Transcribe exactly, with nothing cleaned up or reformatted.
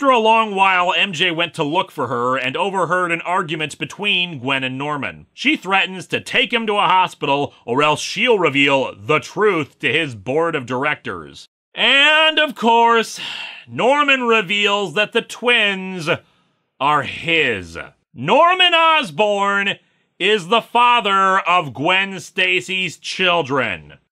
After a long while, M J went to look for her and overheard an argument between Gwen and Norman. She threatens to take him to a hospital or else she'll reveal the truth to his board of directors. And, of course, Norman reveals that the twins are his. Norman Osborn is the father of Gwen Stacy's children.